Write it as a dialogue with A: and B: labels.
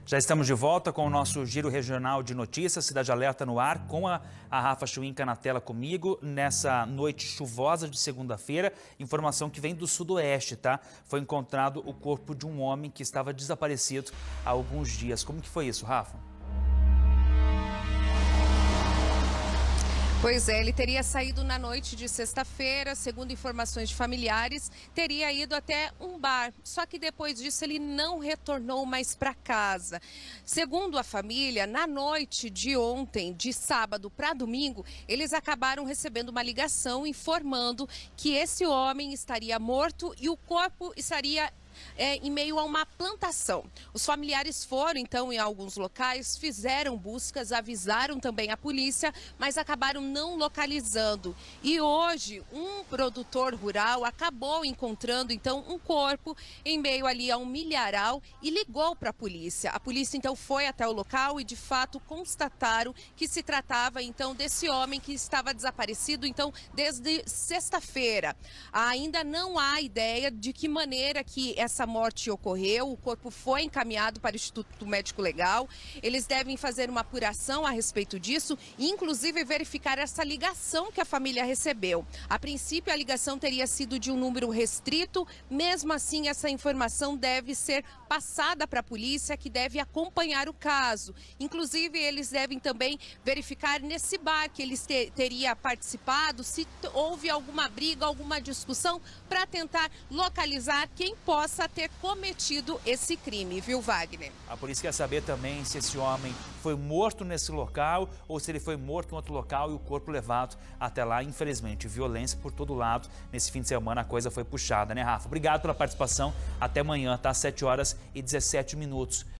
A: Já estamos de volta com o nosso Giro Regional de Notícias, Cidade Alerta no ar, com a Rafa Schwinka na tela comigo, nessa noite chuvosa de segunda-feira. Informação que vem do sudoeste, tá? Foi encontrado o corpo de um homem que estava desaparecido há alguns dias. Como que foi isso, Rafa?
B: Pois é, ele teria saído na noite de sexta-feira, segundo informações de familiares, teria ido até um bar. Só que depois disso ele não retornou mais para casa. Segundo a família, na noite de ontem, de sábado para domingo, eles acabaram recebendo uma ligação informando que esse homem estaria morto e o corpo estaria em meio a uma plantação. Os familiares foram, então, em alguns locais, fizeram buscas, avisaram também a polícia, mas acabaram não localizando. E hoje, um produtor rural acabou encontrando, então, um corpo em meio ali a um milharal e ligou para a polícia. A polícia, então, foi até o local e, de fato, constataram que se tratava, então, desse homem que estava desaparecido, então, desde sexta-feira. Ainda não há ideia de que maneira que essa morte ocorreu, o corpo foi encaminhado para o Instituto Médico Legal, eles devem fazer uma apuração a respeito disso e inclusive verificar essa ligação que a família recebeu. A princípio a ligação teria sido de um número restrito, mesmo assim essa informação deve ser passada para a polícia que deve acompanhar o caso. Inclusive eles devem também verificar nesse bar que eles teria participado, se houve alguma briga, alguma discussão para tentar localizar quem possa ter cometido esse crime, viu, Wagner?
A: A polícia quer saber também se esse homem foi morto nesse local ou se ele foi morto em outro local e o corpo levado até lá. Infelizmente, violência por todo lado. Nesse fim de semana a coisa foi puxada, né, Rafa? Obrigado pela participação. Até amanhã, tá? 7h17.